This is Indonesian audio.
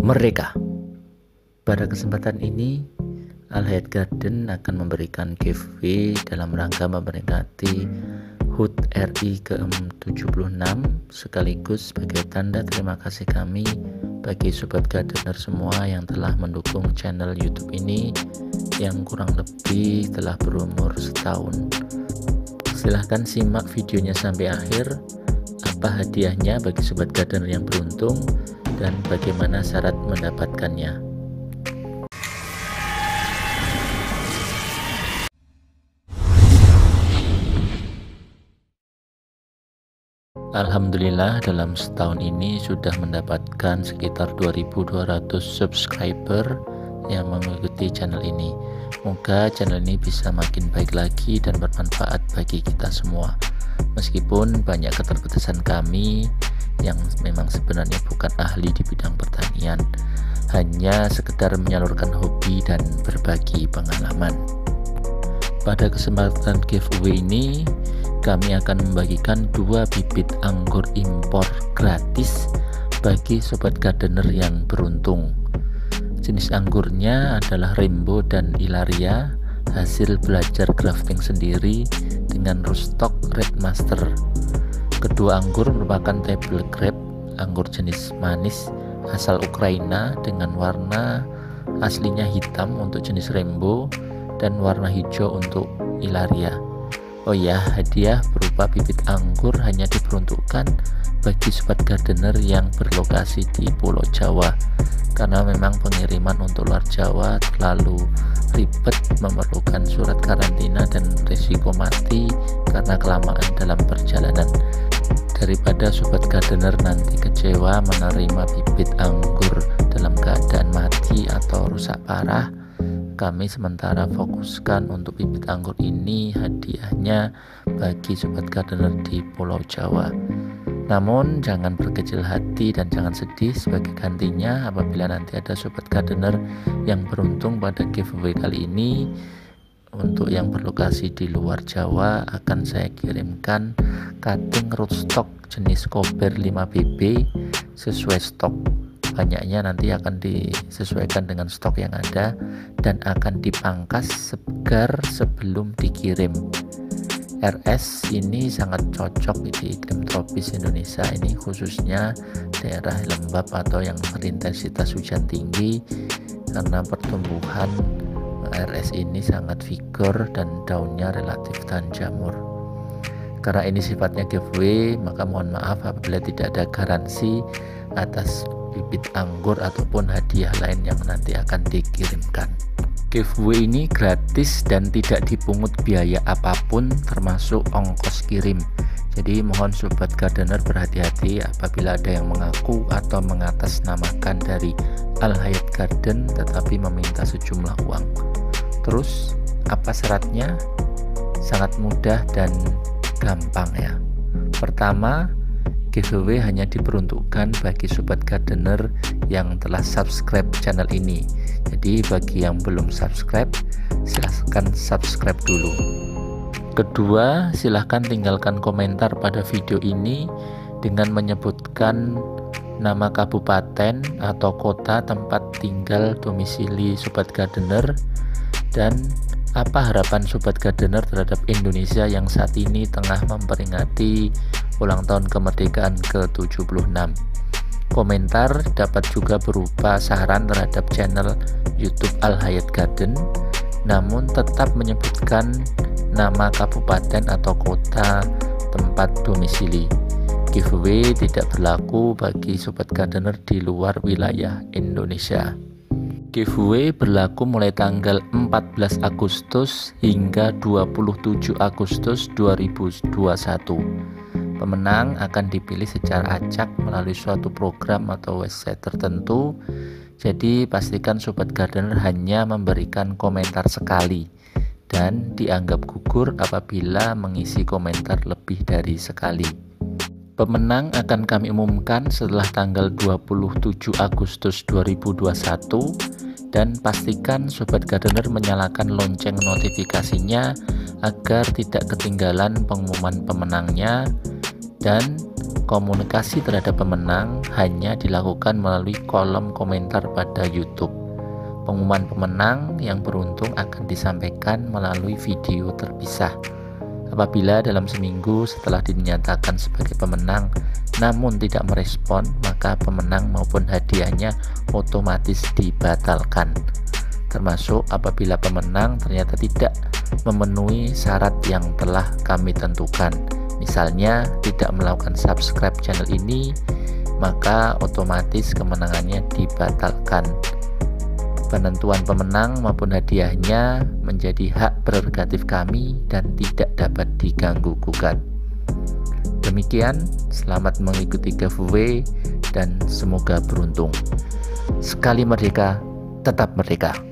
Merdeka. Pada kesempatan ini, Al Hayat Garden akan memberikan giveaway dalam rangka memperingati HUT RI ke-76 sekaligus sebagai tanda terima kasih kami bagi Sobat Gardener semua yang telah mendukung channel YouTube ini yang kurang lebih telah berumur setahun. Silahkan simak videonya sampai akhir. Apa hadiahnya bagi Sobat Gardener yang beruntung dan bagaimana syarat mendapatkannya. Alhamdulillah dalam setahun ini sudah mendapatkan sekitar 2200 subscriber yang mengikuti channel ini. Semoga channel ini bisa makin baik lagi dan bermanfaat bagi kita semua. Meskipun banyak keterbatasan kami yang memang sebenarnya bukan ahli di bidang pertanian, hanya sekedar menyalurkan hobi dan berbagi pengalaman. Pada kesempatan giveaway ini, kami akan membagikan 2 bibit anggur impor gratis bagi Sobat Gardener yang beruntung. Jenis anggurnya adalah Rainbow dan Ilaria, hasil belajar grafting sendiri dengan rootstock Red Master. Kedua anggur merupakan table grape, anggur jenis manis asal Ukraina dengan warna aslinya hitam untuk jenis Rainbow dan warna hijau untuk Ilaria. Oh ya, hadiah berupa bibit anggur hanya diperuntukkan bagi Sobat Gardener yang berlokasi di Pulau Jawa, karena memang pengiriman untuk luar Jawa terlalu ribet, memerlukan surat karantina dan risiko mati karena kelamaan dalam perjalanan. Daripada Sobat Gardener nanti kecewa menerima bibit anggur dalam keadaan mati atau rusak parah, kami sementara fokuskan untuk bibit anggur ini hadiahnya bagi Sobat Gardener di Pulau Jawa. Namun jangan berkecil hati dan jangan sedih, sebagai gantinya apabila nanti ada Sobat Gardener yang beruntung pada giveaway kali ini, untuk yang berlokasi di luar Jawa akan saya kirimkan cutting rootstock jenis Kober 5BB sesuai stok. Banyaknya nanti akan disesuaikan dengan stok yang ada dan akan dipangkas segar sebelum dikirim. RS ini sangat cocok di iklim tropis Indonesia ini, khususnya daerah lembab atau yang berintensitas hujan tinggi, karena pertumbuhan RS ini sangat vigor dan daunnya relatif tahan jamur. Karena ini sifatnya giveaway, maka mohon maaf apabila tidak ada garansi atas bibit anggur ataupun hadiah lain yang nanti akan dikirimkan. Giveaway ini gratis dan tidak dipungut biaya apapun termasuk ongkos kirim. Jadi mohon Sobat Gardener berhati-hati apabila ada yang mengaku atau mengatasnamakan dari Al Hayat Garden tetapi meminta sejumlah uang. Terus apa syaratnya? Sangat mudah dan gampang ya. Pertama, giveaway hanya diperuntukkan bagi Sobat Gardener yang telah subscribe channel ini. Jadi bagi yang belum subscribe, silahkan subscribe dulu. Kedua, silahkan tinggalkan komentar pada video ini dengan menyebutkan nama kabupaten atau kota tempat tinggal domisili Sobat Gardener dan apa harapan Sobat Gardener terhadap Indonesia yang saat ini tengah memperingati ulang tahun kemerdekaan ke-76. Komentar dapat juga berupa saran terhadap channel YouTube Al Hayat Garden, namun tetap menyebutkan nama kabupaten atau kota tempat domisili. Giveaway tidak berlaku bagi Sobat Gardener di luar wilayah Indonesia. Giveaway berlaku mulai tanggal 14 Agustus hingga 27 Agustus 2021. Pemenang akan dipilih secara acak melalui suatu program atau website tertentu. Jadi pastikan Sobat Gardener hanya memberikan komentar sekali dan dianggap gugur apabila mengisi komentar lebih dari sekali. Pemenang akan kami umumkan setelah tanggal 27 Agustus 2021 dan pastikan Sobat Gardener menyalakan lonceng notifikasinya agar tidak ketinggalan pengumuman pemenangnya, dan Komunikasi terhadap pemenang hanya dilakukan melalui kolom komentar pada YouTube. Pengumuman pemenang yang beruntung akan disampaikan melalui video terpisah. Apabila dalam seminggu setelah dinyatakan sebagai pemenang namun tidak merespon, maka pemenang maupun hadiahnya otomatis dibatalkan. Termasuk apabila pemenang ternyata tidak memenuhi syarat yang telah kami tentukan. Misalnya tidak melakukan subscribe channel ini, maka otomatis kemenangannya dibatalkan. Penentuan pemenang maupun hadiahnya menjadi hak prerogatif kami dan tidak dapat diganggu gugat. Demikian, selamat mengikuti giveaway dan semoga beruntung. Sekali merdeka, tetap merdeka.